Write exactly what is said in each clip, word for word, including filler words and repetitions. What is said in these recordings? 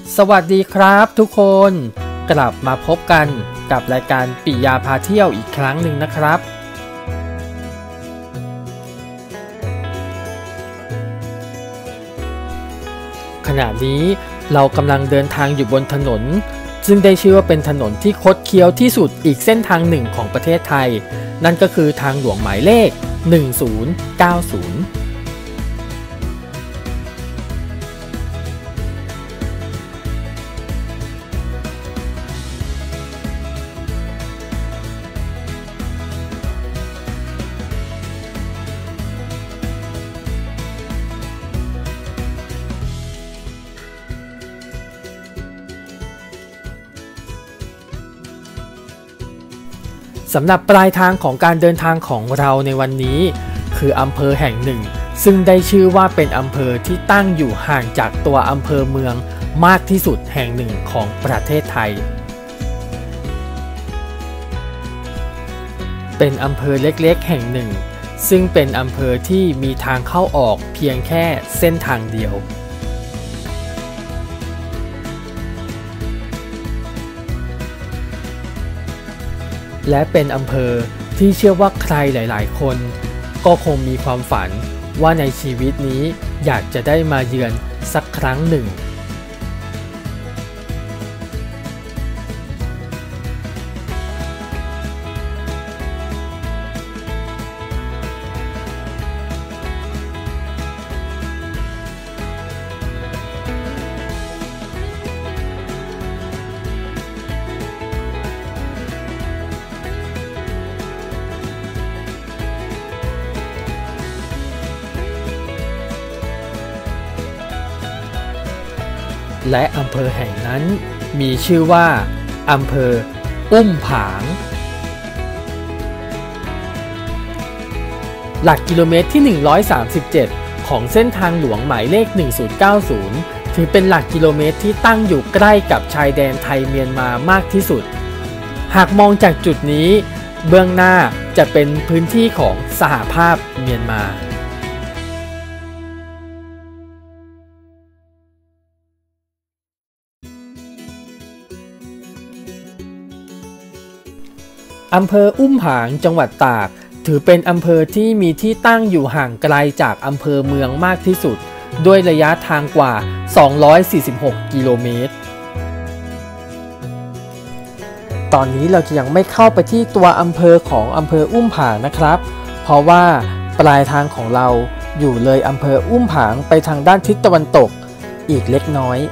สวัสดีครับทุกคนกลับมาพบกันกับรายการปิยาพาเที่ยวอีกครั้งหนึ่งนะครับขณะนี้เรากำลังเดินทางอยู่บนถนนซึ่งได้ชื่อว่าเป็นถนนที่คดเคี้ยวที่สุดอีกเส้นทางหนึ่งของประเทศไทยนั่นก็คือทางหลวงหมายเลขหนึ่งศูนย์เก้าศูนย์สำหรับปลายทางของการเดินทางของเราในวันนี้คืออำเภอแห่งหนึ่งซึ่งได้ชื่อว่าเป็นอำเภอที่ตั้งอยู่ห่างจากตัวอำเภอเมืองมากที่สุดแห่งหนึ่งของประเทศไทยเป็นอำเภอเล็กๆแห่งหนึ่งซึ่งเป็นอำเภอที่มีทางเข้าออกเพียงแค่เส้นทางเดียวและเป็นอำเภอที่เชื่อว่าใครหลายๆคนก็คงมีความฝันว่าในชีวิตนี้อยากจะได้มาเยือนสักครั้งหนึ่งและอำเภอแห่งนั้นมีชื่อว่าอำเภออุ้มผางหลักกิโลเมตรที่หนึ่งร้อยสามสิบเจ็ดของเส้นทางหลวงหมายเลขหนึ่งศูนย์เก้าศูนย์ถือเป็นหลักกิโลเมตรที่ตั้งอยู่ใกล้กับชายแดนไทยเมียนมามากที่สุดหากมองจากจุดนี้เบื้องหน้าจะเป็นพื้นที่ของสหภาพเมียนมาอำเภออุ้มผางจังหวัดตากถือเป็นอำเภอที่มีที่ตั้งอยู่ห่างไกลจากอำเภอเมืองมากที่สุดด้วยระยะทางกว่าสองร้อยสี่สิบหกกิโลเมตรตอนนี้เราจะยังไม่เข้าไปที่ตัวอำเภอของอำเภออุ้มผางนะครับเพราะว่าปลายทางของเราอยู่เลยอำเภออุ้มผางไปทางด้านทิศตะวันตกอีกเล็กน้อย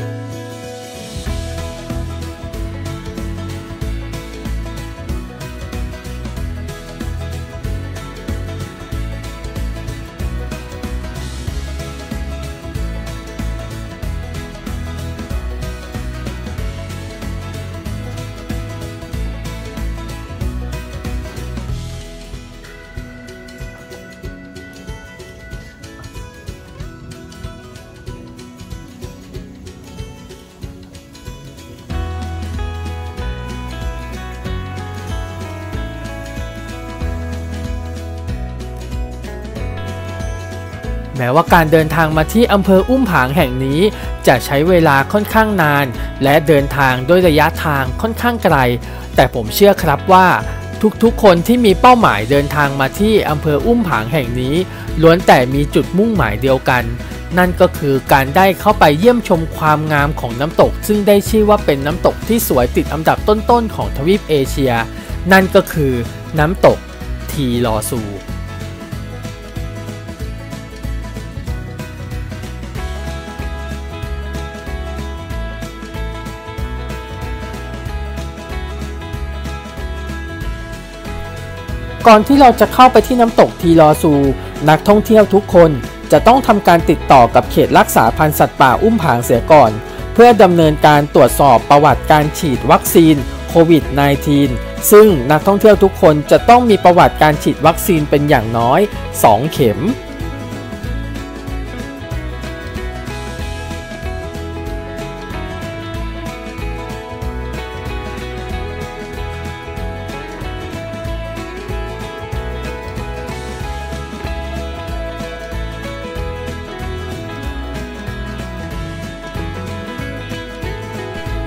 แม้ว่าการเดินทางมาที่อำเภออุ้มผางแห่งนี้จะใช้เวลาค่อนข้างนานและเดินทางด้วยระยะทางค่อนข้างไกลแต่ผมเชื่อครับว่าทุกๆคนที่มีเป้าหมายเดินทางมาที่อำเภออุ้มผางแห่งนี้ล้วนแต่มีจุดมุ่งหมายเดียวกันนั่นก็คือการได้เข้าไปเยี่ยมชมความงามของน้ำตกซึ่งได้ชื่อว่าเป็นน้ำตกที่สวยติดอันดับต้นๆของทวีปเอเชียนั่นก็คือน้ำตกทีลอซูก่อนที่เราจะเข้าไปที่น้ำตกทีลอซูนักท่องเที่ยวทุกคนจะต้องทำการติดต่อกับเขตรักษาพันธุ์สัตว์ป่าอุ้มผางเสียก่อนเพื่อดำเนินการตรวจสอบประวัติการฉีดวัคซีนโควิด สิบเก้า ซึ่งนักท่องเที่ยวทุกคนจะต้องมีประวัติการฉีดวัคซีนเป็นอย่างน้อยสองเข็ม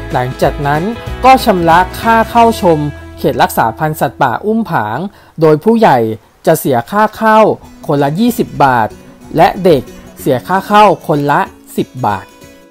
หลังจากนั้นก็ชำระค่าเข้าชมเขตรักษาพันธุ์สัตว์ป่าอุ้มผางโดยผู้ใหญ่จะเสียค่าเข้าคนละยี่สิบบาทและเด็กเสียค่าเข้าคนละสิบบาท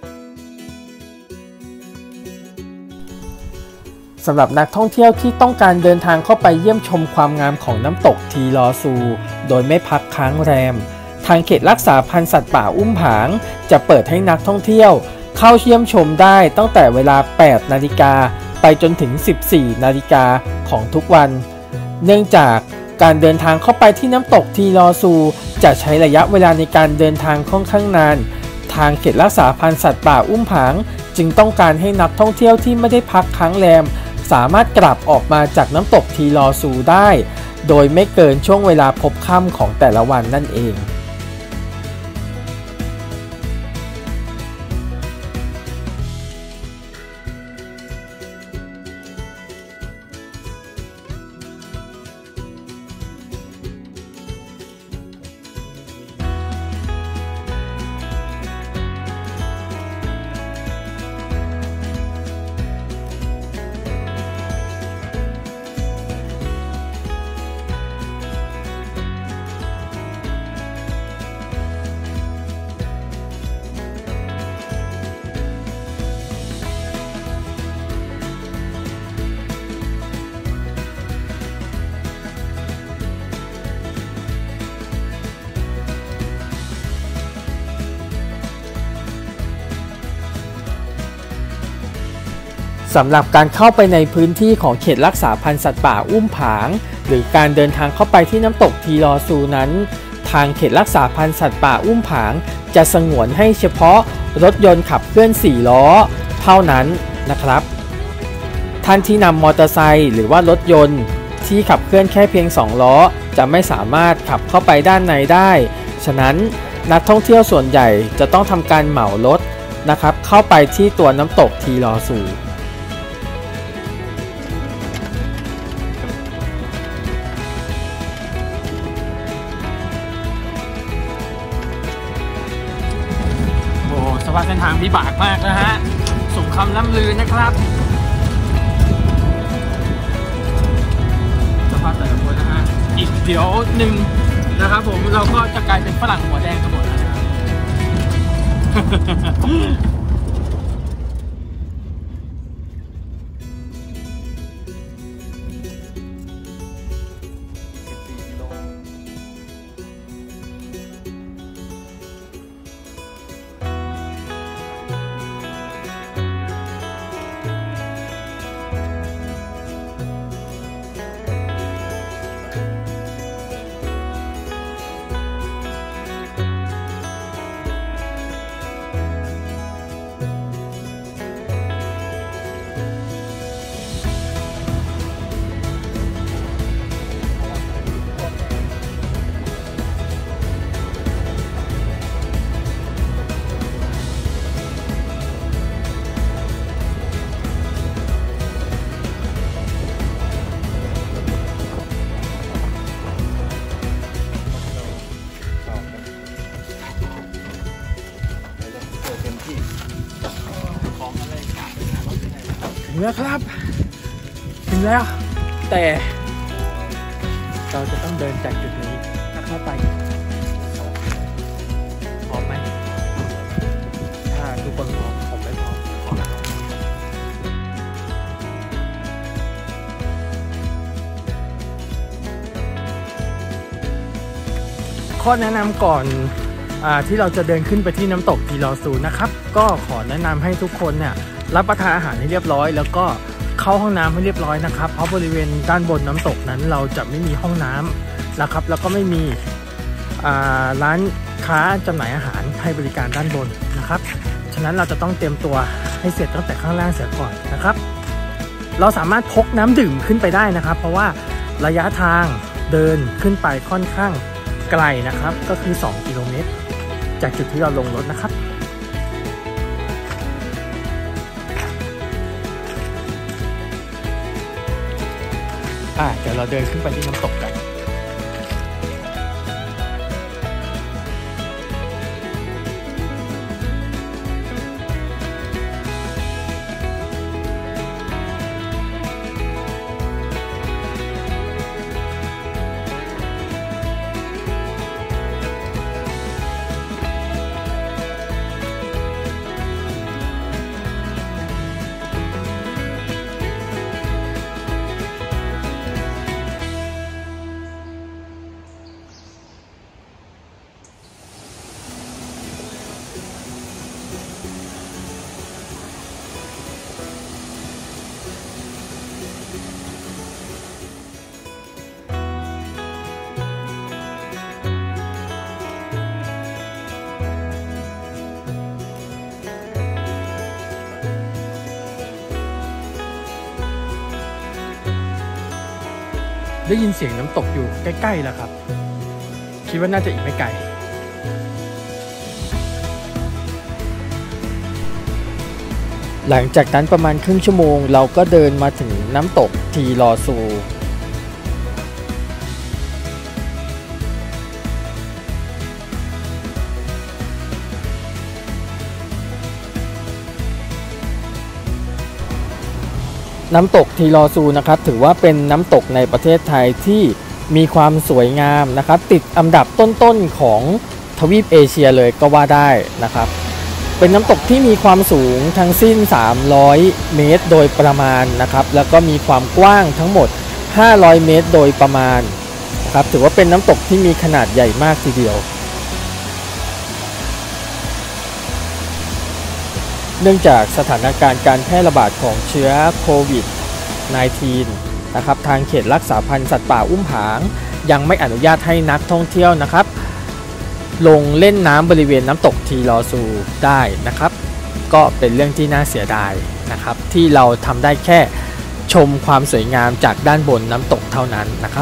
สำหรับนักท่องเที่ยวที่ต้องการเดินทางเข้าไปเยี่ยมชมความงามของน้ำตกทีลอซูโดยไม่พักค้างแรมทางเขตรักษาพันธุ์สัตว์ป่าอุ้มผางจะเปิดให้นักท่องเที่ยวเข้าเยี่ยมชมได้ตั้งแต่เวลาแปดนาฬิกาไปจนถึงสิบสี่นาฬิกาของทุกวันเนื่องจากการเดินทางเข้าไปที่น้ำตกทีลอซูจะใช้ระยะเวลาในการเดินทางค่อนข้างนานทางเขตรักษาพันธุ์สัตว์ป่าอุ้มผางจึงต้องการให้นักท่องเที่ยวที่ไม่ได้พักค้างแรมสามารถกลับออกมาจากน้ำตกทีลอซูได้โดยไม่เกินช่วงเวลาพบค่ำของแต่ละวันนั่นเองสำหรับการเข้าไปในพื้นที่ของเขตรักษาพันธุ์สัตว์ป่าอุ้มผางหรือการเดินทางเข้าไปที่น้ำตกทีลอซูนั้นทางเขตรักษาพันธุ์สัตว์ป่าอุ้มผางจะสงวนให้เฉพาะรถยนต์ขับเคลื่อนสี่ล้อเท่านั้นนะครับท่านที่นำมอเตอร์ไซค์หรือว่ารถยนต์ที่ขับเคลื่อนแค่เพียงสองล้อจะไม่สามารถขับเข้าไปด้านในได้ฉะนั้นนักท่องเที่ยวส่วนใหญ่จะต้องทำการเหมารถนะครับเข้าไปที่ตัวน้ำตกทีลอซูสภาพเส้นทางวิบากมากนะฮะสมคำล่ำลือนะครับสภาพแต่ละคนนะฮะอีกเดี๋ยวหนึ่งนะครับผมเราก็จะกลายเป็นฝรั่งหัวแดงกันหมดแล้วนะครับถึงแล้วครับถึงแล้วแต่เราจะต้องเดินจากจุดนี้เข้าไปพร้อมไหมถ้าทุกคนพร้อมผมไม่พร้อมขอข้อแนะนำก่อนอ่าที่เราจะเดินขึ้นไปที่น้ำตกทีลอซูนะครับก็ขอแนะนำให้ทุกคนเนี่ยรับประทานอาหารให้เรียบร้อยแล้วก็เข้าห้องน้ำให้เรียบร้อยนะครับเพราะบริเวณด้านบนน้ำตกนั้นเราจะไม่มีห้องน้ำนะครับแล้วก็ไม่มีร้านค้าจำหน่ายอาหารให้บริการด้านบนนะครับฉะนั้นเราจะต้องเตรียมตัวให้เสร็จตั้งแต่ข้างล่างเสียก่อนนะครับเราสามารถพกน้ำดื่มขึ้นไปได้นะครับเพราะว่าระยะทางเดินขึ้นไปค่อนข้างไกลนะครับก็คือสองกิโลเมตรจากจุดที่เราลงรถนะครับอ่ะเดี๋ยวเราเดินขึ้นไปที่น้ำตกกันได้ยินเสียงน้ำตกอยู่ใกล้ๆแล้วครับคิดว่าน่าจะอีกไม่ไกลหลังจากนั้นประมาณครึ่งชั่วโมงเราก็เดินมาถึงน้ำตกทีลอซูน้ำตกทีลอซูนะครับถือว่าเป็นน้ำตกในประเทศไทยที่มีความสวยงามนะครับติดอันดับต้นๆของทวีปเอเชียเลยก็ว่าได้นะครับเป็นน้ำตกที่มีความสูงทั้งสิ้นสามร้อยเมตรโดยประมาณนะครับแล้วก็มีความกว้างทั้งหมดห้าร้อยเมตรโดยประมาณนะครับถือว่าเป็นน้ำตกที่มีขนาดใหญ่มากทีเดียวเนื่องจากสถานการณ์การแพร่ระบาดของเชื้อโควิด สิบเก้า นะครับทางเขตรักษาพันธุ์สัตว์ป่าอุ้มผางยังไม่อนุญาตให้นักท่องเที่ยวนะครับลงเล่นน้ำบริเวณน้ำตกทีลอซูได้นะครับก็เป็นเรื่องที่น่าเสียดายนะครับที่เราทำได้แค่ชมความสวยงามจากด้านบนน้ำตกเท่านั้นนะครับ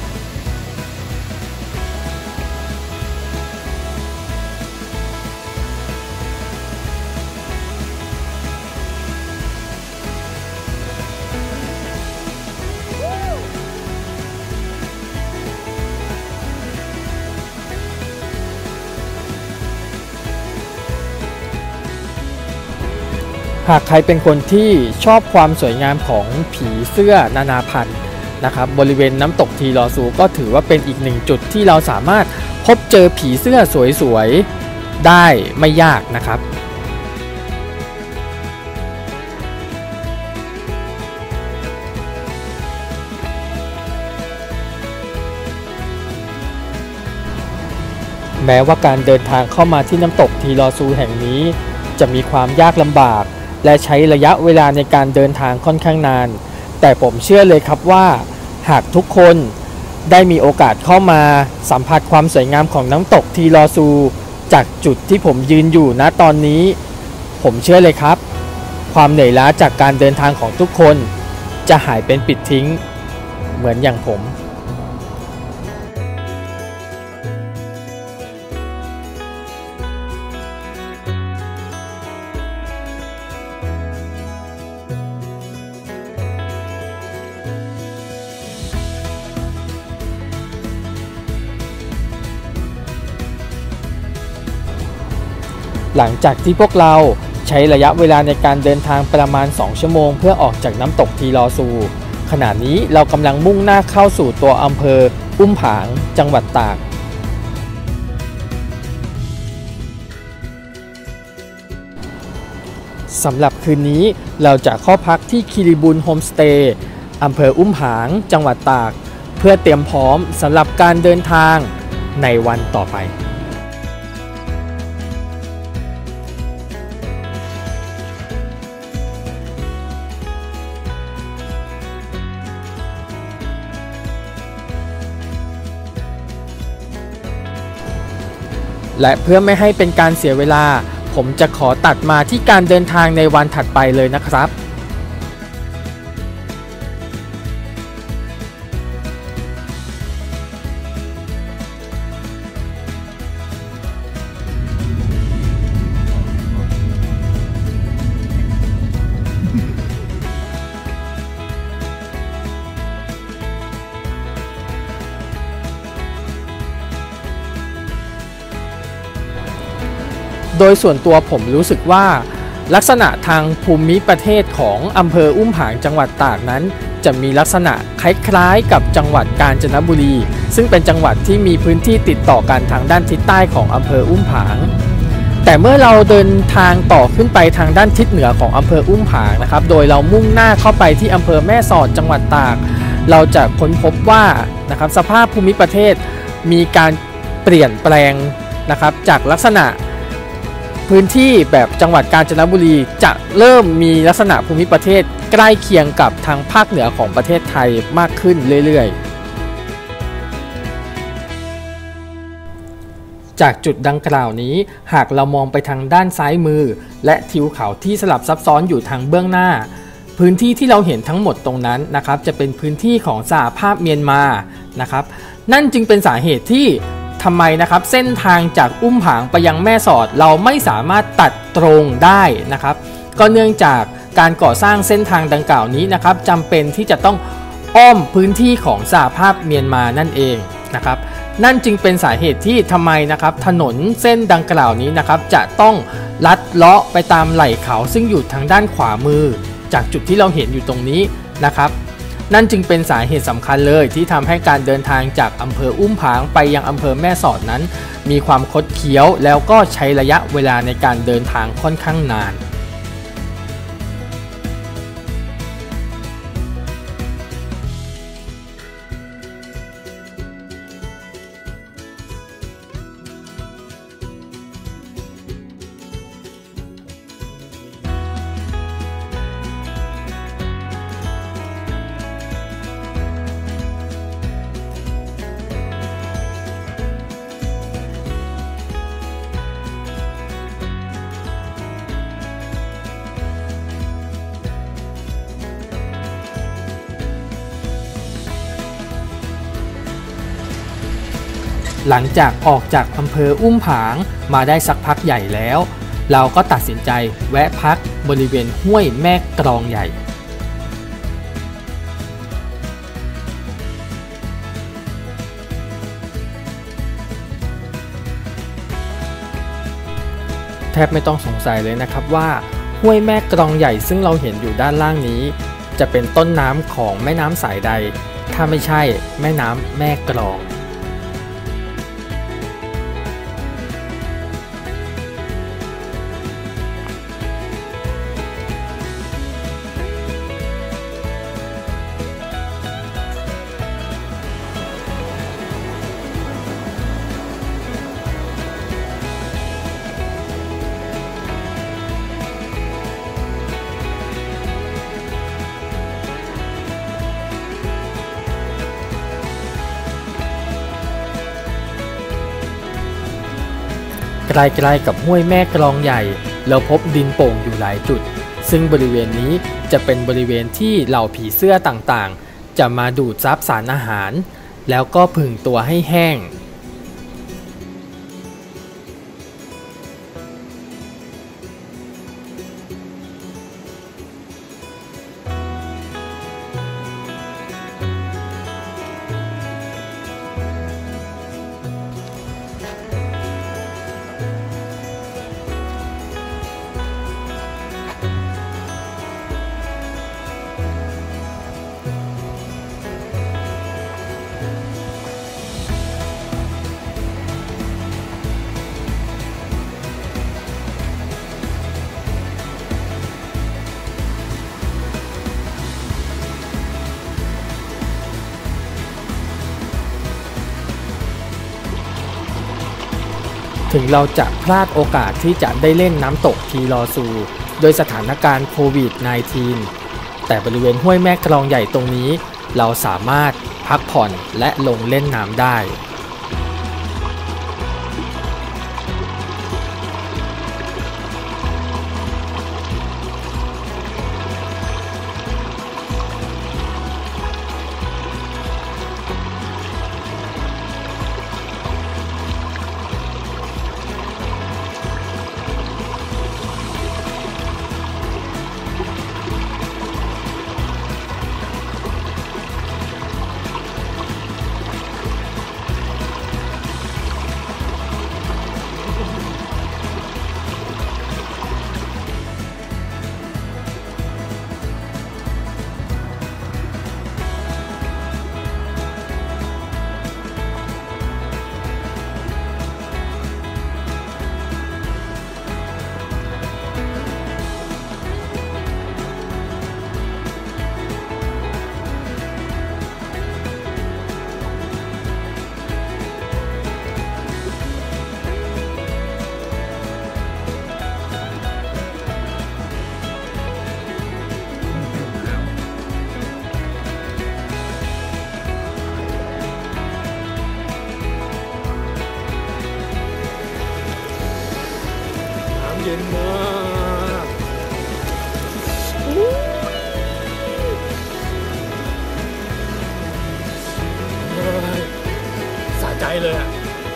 หากใครเป็นคนที่ชอบความสวยงามของผีเสื้อนานาพันธุ์นะครับบริเวณน้ำตกทีลอซูก็ถือว่าเป็นอีกหนึ่งจุดที่เราสามารถพบเจอผีเสื้อสวยๆได้ไม่ยากนะครับแม้ว่าการเดินทางเข้ามาที่น้ำตกทีลอซูแห่งนี้จะมีความยากลำบากและใช้ระยะเวลาในการเดินทางค่อนข้างนานแต่ผมเชื่อเลยครับว่าหากทุกคนได้มีโอกาสเข้ามาสัมผัสความสวยงามของน้ำตกทีลอซูจากจุดที่ผมยืนอยู่ณตอนนี้ผมเชื่อเลยครับความเหนื่อยล้าจากการเดินทางของทุกคนจะหายเป็นปิดทิ้งเหมือนอย่างผมหลังจากที่พวกเราใช้ระยะเวลาในการเดินทางประมาณสองชั่วโมงเพื่อออกจากน้ำตกทีลอซูขณะนี้เรากำลังมุ่งหน้าเข้าสู่ตัวอำเภออุ้มผางจังหวัดตากสำหรับคืนนี้เราจะเข้าพักที่คิริบุญโฮมสเตย์อำเภออุ้มผางจังหวัดตากเพื่อเตรียมพร้อมสำหรับการเดินทางในวันต่อไปและเพื่อไม่ให้เป็นการเสียเวลาผมจะขอตัดมาที่การเดินทางในวันถัดไปเลยนะครับโดยส่วนตัวผมรู้สึกว่าลักษณะทางภูมิประเทศของอำเภออุ้มผางจังหวัดตากนั้นจะมีลักษณะคล้ายๆกับจังหวัดกาญจนบุรีซึ่งเป็นจังหวัดที่มีพื้นที่ติดต่อกันทางด้านทิศใต้ของอำเภออุ้มผางแต่เมื่อเราเดินทางต่อขึ้นไปทางด้านทิศเหนือของอำเภออุ้มผางนะครับโดยเรามุ่งหน้าเข้าไปที่อำเภอแม่สอดจังหวัดตากเราจะค้นพบว่านะครับสภาพภูมิประเทศมีการเปลี่ยนแปลงนะครับจากลักษณะพื้นที่แบบจังหวัดกาญจนบุรีจะเริ่มมีลักษณะภูมิประเทศใกล้เคียงกับทางภาคเหนือของประเทศไทยมากขึ้นเรื่อยๆจากจุดดังกล่าวนี้หากเรามองไปทางด้านซ้ายมือและทิวเขาที่สลับซับซ้อนอยู่ทางเบื้องหน้าพพื้นที่ที่เราเห็นทั้งหมดตรงนั้นนะครับจะเป็นพื้นที่ของสหภาพเมียนมานะครับนั่นจึงเป็นสาเหตุที่ทำไมนะครับเส้นทางจากอุ้มผางไปยังแม่สอดเราไม่สามารถตัดตรงได้นะครับก็เนื่องจากการก่อสร้างเส้นทางดังกล่าวนี้นะครับจำเป็นที่จะต้องอ้อมพื้นที่ของสหภาพเมียนมานั่นเองนะครับนั่นจึงเป็นสาเหตุที่ทำไมนะครับถนนเส้นดังกล่าวนี้นะครับจะต้องลัดเลาะไปตามไหล่เขาซึ่งอยู่ทางด้านขวามือจากจุดที่เราเห็นอยู่ตรงนี้นะครับนั่นจึงเป็นสาเหตุสำคัญเลยที่ทำให้การเดินทางจากอำเภออุ้มผางไปยังอำเภอแม่สอดนั้นมีความคดเคี้ยวแล้วก็ใช้ระยะเวลาในการเดินทางค่อนข้างนานหลังจากออกจากอำเภออุ้มผางมาได้สักพักใหญ่แล้วเราก็ตัดสินใจแวะพักบริเวณห้วยแม่กรองใหญ่แทบไม่ต้องสงสัยเลยนะครับว่าห้วยแม่กรองใหญ่ซึ่งเราเห็นอยู่ด้านล่างนี้จะเป็นต้นน้ำของแม่น้ำสายใดถ้าไม่ใช่แม่น้ำแม่กรองใกล้ๆกับห้วยแม่กรองใหญ่เราพบดินโป่งอยู่หลายจุดซึ่งบริเวณนี้จะเป็นบริเวณที่เหล่าผีเสื้อต่างๆจะมาดูดซับสารอาหารแล้วก็ผึ่งตัวให้แห้งถึงเราจะพลาดโอกาสที่จะได้เล่นน้ำตกทีลอซูโดยสถานการณ์โควิด สิบเก้า แต่บริเวณห้วยแม่กรองใหญ่ตรงนี้เราสามารถพักผ่อนและลงเล่นน้ำได้เย็นมากเลยอ่ะ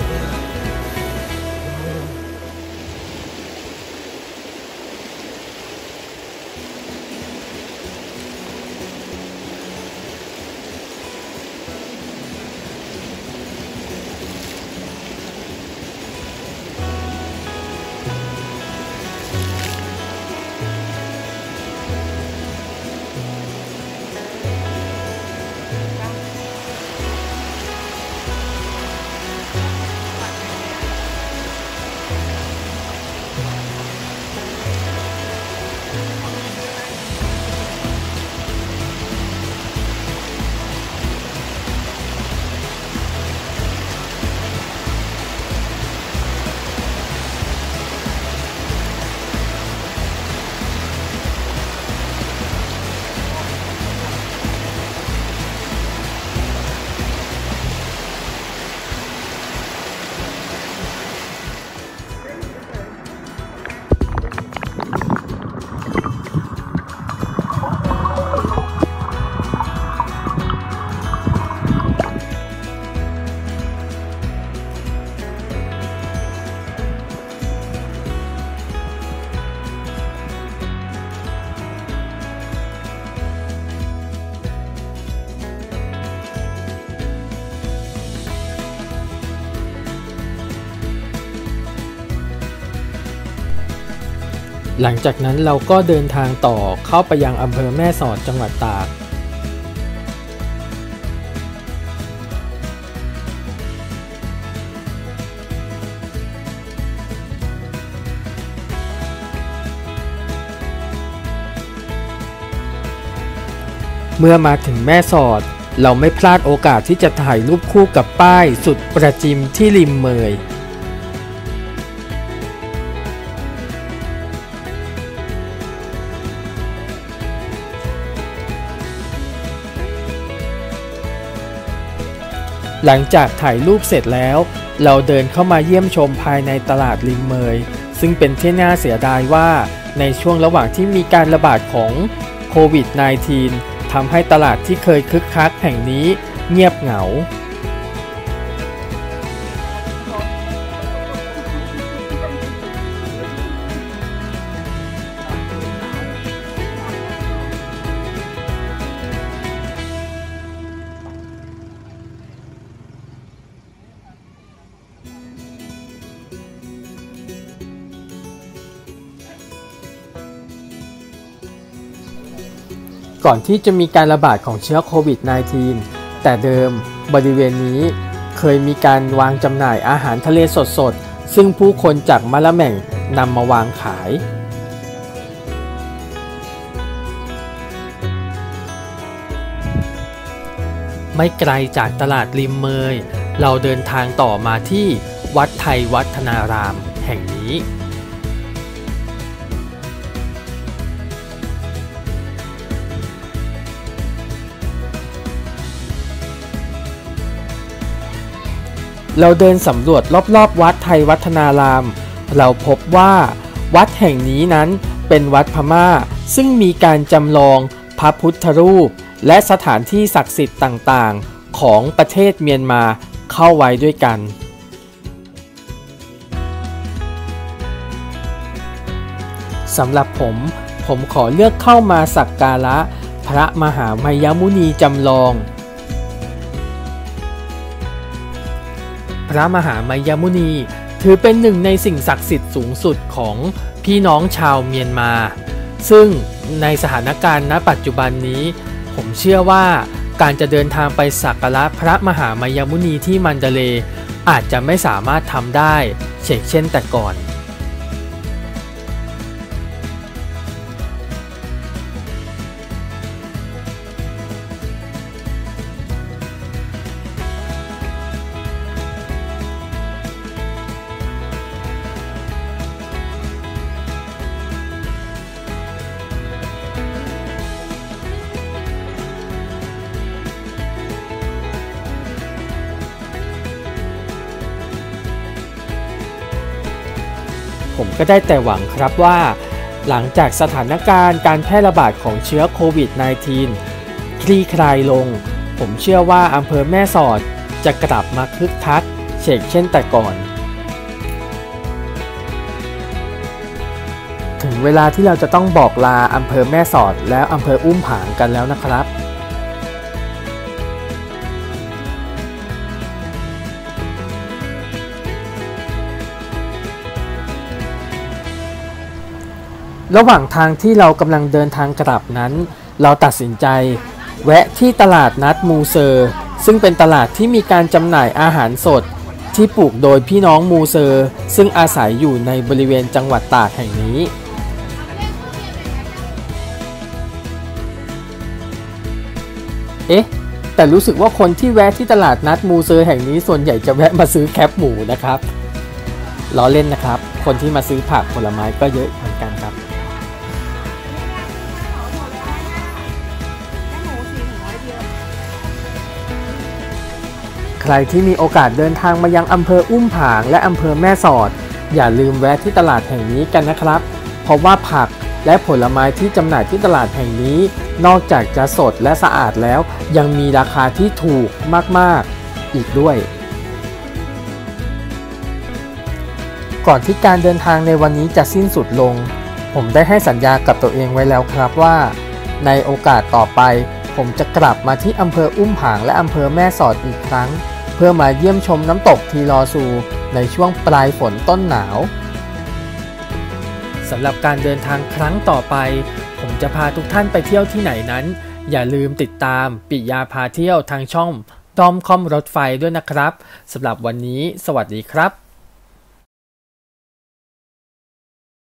หลังจากนั้นเราก็เดินทางต่อเข้าไปยังอำเภอแม่สอดจังหวัดตากเมื่อมาถึงแม่สอดเราไม่พลาดโอกาสที่จะถ่ายรูปคู่กับป้ายสุดประจิมที่ริมเมยหลังจากถ่ายรูปเสร็จแล้วเราเดินเข้ามาเยี่ยมชมภายในตลาดริมเมยซึ่งเป็นที่น่าเสียดายว่าในช่วงระหว่างที่มีการระบาดของโควิด สิบเก้า ทำให้ตลาดที่เคยคึกคักแห่งนี้เงียบเหงาก่อนที่จะมีการระบาดของเชื้อโควิด สิบเก้า แต่เดิมบริเวณนี้เคยมีการวางจำหน่ายอาหารทะเลสดๆซึ่งผู้คนจากมะละแม่งนำมาวางขายไม่ไกลจากตลาดริมเมยเราเดินทางต่อมาที่วัดไทยวัฒนารามแห่งนี้เราเดินสำรวจรอบๆวัดไทยวัฒนารามเราพบว่าวัดแห่งนี้นั้นเป็นวัดพม่าซึ่งมีการจำลองพระพุทธรูปและสถานที่ศักดิ์สิทธิ์ต่างๆของประเทศเมียนมาเข้าไว้ด้วยกันสำหรับผมผมขอเลือกเข้ามาสักการะพระมหาไมยมุนีจำลองพระมหาไมยมุนีถือเป็นหนึ่งในสิ่งศักดิ์สิทธิ์สูงสุดของพี่น้องชาวเมียนมาซึ่งในสถานการณ์ณปัจจุบันนี้ผมเชื่อว่าการจะเดินทางไปสักการะพระมหาไมยมุนีที่มันดาเลย์อาจจะไม่สามารถทำได้เช่นเช่นแต่ก่อน ผมก็ได้แต่หวังครับว่าหลังจากสถานการณ์การแพร่ระบาดของเชื้อโควิด สิบเก้า คลี่คลายลงผมเชื่อว่าอำเภอแม่สอดจะกลับมาคึกคักเฉกเช่นแต่ก่อนถึงเวลาที่เราจะต้องบอกลาอำเภอแม่สอดและอำเภออุ้มผางกันแล้วนะครับระหว่างทางที่เรากำลังเดินทางกลับนั้นเราตัดสินใจแวะที่ตลาดนัดมูเซอร์ซึ่งเป็นตลาดที่มีการจำหน่ายอาหารสดที่ปลูกโดยพี่น้องมูเซอร์ซึ่งอาศัยอยู่ในบริเวณจังหวัดตากแห่งนี้เอ๊ะแต่รู้สึกว่าคนที่แวะที่ตลาดนัดมูเซอร์แห่งนี้ส่วนใหญ่จะแวะมาซื้อแคปหมูนะครับล้อเล่นนะครับคนที่มาซื้อผักผลไม้ก็เยอะเหมือนกันครับใครที่มีโอกาสเดินทางมายังอำเภออุ้มผางและอำเภอแม่สอดอย่าลืมแวะที่ตลาดแห่งนี้กันนะครับเพราะว่าผักและผลไม้ที่จำหน่ายที่ตลาดแห่งนี้นอกจากจะสดและสะอาดแล้วยังมีราคาที่ถูกมากๆอีกด้วยก่อนที่การเดินทางในวันนี้จะสิ้นสุดลงผมได้ให้สัญญากับตัวเองไว้แล้วครับว่าในโอกาสต่อไปผมจะกลับมาที่อำเภออุ้มผางและอำเภอแม่สอดอีกครั้งเพื่อมาเยี่ยมชมน้ำตกทีลอซูในช่วงปลายฝนต้นหนาวสำหรับการเดินทางครั้งต่อไปผมจะพาทุกท่านไปเที่ยวที่ไหนนั้นอย่าลืมติดตามปิยาพาเที่ยวทางช่องดอมคอมรถไฟด้วยนะครับสำหรับวันนี้สวัสดีครับ